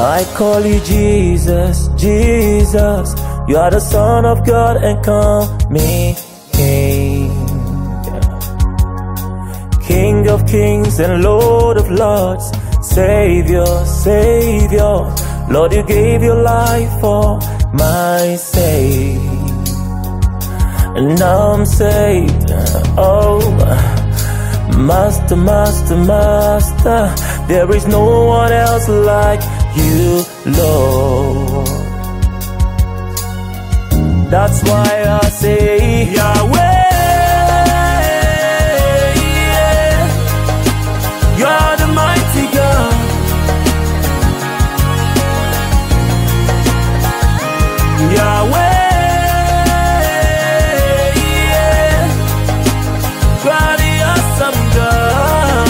I call you Jesus, Jesus. You are the Son of God and coming King. King of kings and Lord of lords. Savior, Savior. Lord, you gave your life for my sake. And now I'm saved. Oh, Master, Master, Master. There is no one else like you, Lord. That's why I say Yahweh. You're the mighty God. Yahweh. You're the awesome God.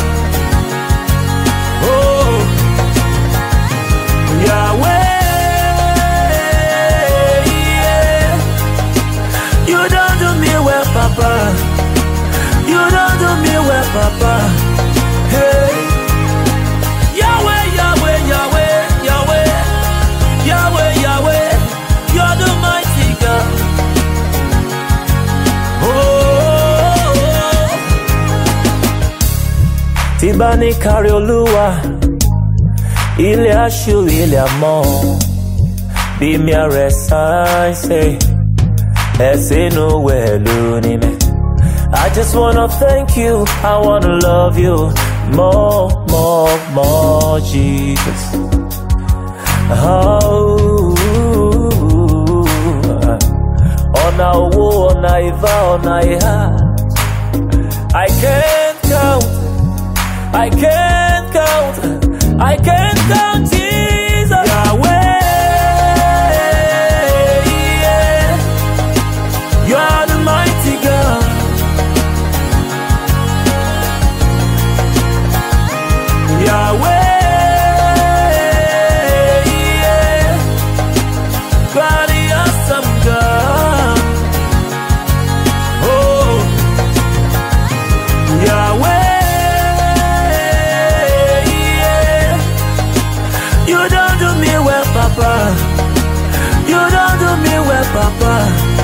Oh, Yahweh. You don't do me well, Papa. You don't do me well, Papa. Hey, Yahweh, Yahweh, Yahweh, Yahweh, Yahweh, Yahweh, you're the mighty God. Oh, Tibani Kariolua, Ile Ashu, Ile Amon, be me a rest, I say, no well, I just wanna thank you, I wanna love you more, more, more, Jesus. Oh, ona wo, ona iva, ona iha. I can't count, I can't count, I can't count, Jesus. Yahweh, yeah. You are the mighty God. Yahweh, yeah. God, the awesome God. Oh, Yahweh, yeah. You don't do me well, Papa. You don't do me well, Papa.